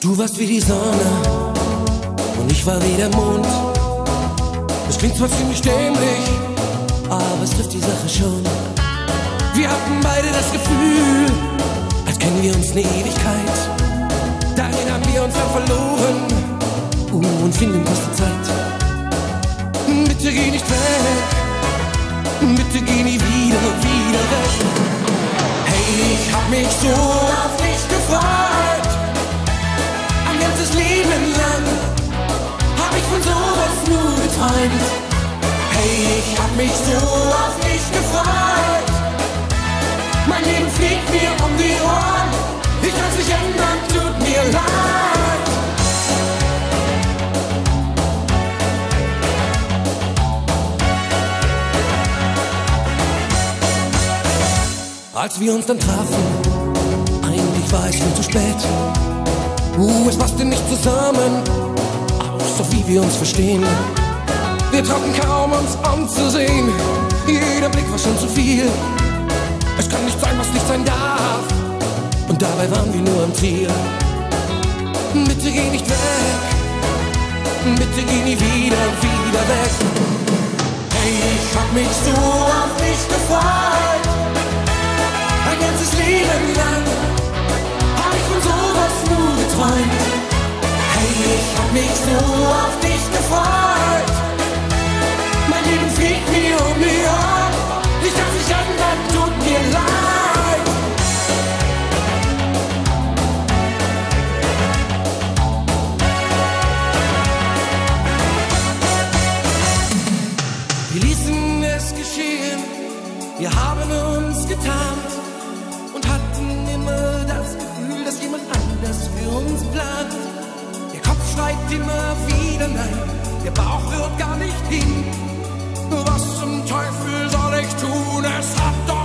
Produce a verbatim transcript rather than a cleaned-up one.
Du warst wie die Sonne und ich war wie der Mond. Es klingt zwar ziemlich dämlich, aber es trifft die Sache schon. Wir hatten beide das Gefühl, als kennen wir uns eine Ewigkeit. Darin haben wir uns dann verloren uh, und finden kurz die Zeit. Bitte geh nicht weg, bitte geh nie wieder, wieder weg. Hey, ich hab mich so auf dich gefreut. Ein ganzes Leben lang hab ich von sowas nur geträumt. Hey, ich hab mich so auf dich gefreut. Mein Leben fliegt mir um die Ohren. Ich kann's nicht ändern, tut mir leid. Als wir uns dann trafen, eigentlich war es viel zu spät. Uh, es passte nicht zusammen, auch so wie wir uns verstehen. Wir trauten kaum uns anzusehen, jeder Blick war schon zu viel. Es kann nicht sein, was nicht sein darf, und dabei waren wir nur am Ziel. Bitte geh nicht weg, bitte geh nie wieder, wieder weg. Hey, ich hab mich so auf dich gefreut. Ein ganzes Leben lang hab ich von sowas nur geträumt. Hey, ich hab mich so auf dich gefreut. Mein Leben fliegt mir um die Ohren. Ich kann's nicht ändern, tut mir leid. Wir ließen es geschehen, wir haben uns getarnt und hatten immer das Gefühl, dass jemand anders für uns plant. Der Kopf schreit immer wieder nein, der Bauch hört gar nicht hin. Was zum Teufel soll ich tun? Es hat doch